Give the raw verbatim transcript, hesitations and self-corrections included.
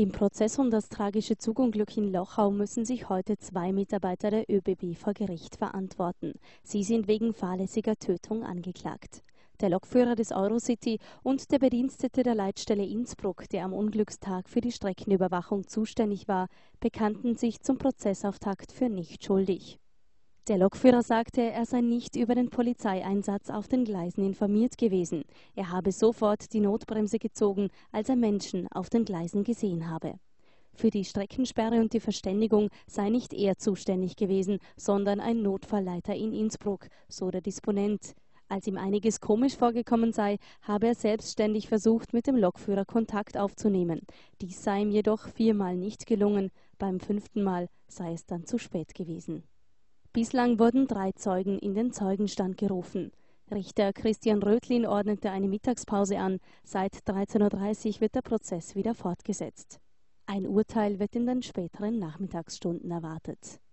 Im Prozess um das tragische Zugunglück in Lochau müssen sich heute zwei Mitarbeiter der ÖBB vor Gericht verantworten. Sie sind wegen fahrlässiger Tötung angeklagt. Der Lokführer des Eurocity und der Bedienstete der Leitstelle Innsbruck, der am Unglückstag für die Streckenüberwachung zuständig war, bekannten sich zum Prozessauftakt für nicht schuldig. Der Lokführer sagte, er sei nicht über den Polizeieinsatz auf den Gleisen informiert gewesen. Er habe sofort die Notbremse gezogen, als er Menschen auf den Gleisen gesehen habe. Für die Streckensperre und die Verständigung sei nicht er zuständig gewesen, sondern ein Notfallleiter in Innsbruck, so der Disponent. Als ihm einiges komisch vorgekommen sei, habe er selbstständig versucht, mit dem Lokführer Kontakt aufzunehmen. Dies sei ihm jedoch viermal nicht gelungen, beim fünften Mal sei es dann zu spät gewesen. Bislang wurden drei Zeugen in den Zeugenstand gerufen. Richter Christian Rötlin ordnete eine Mittagspause an. Seit dreizehn Uhr dreißig wird der Prozess wieder fortgesetzt. Ein Urteil wird in den späteren Nachmittagsstunden erwartet.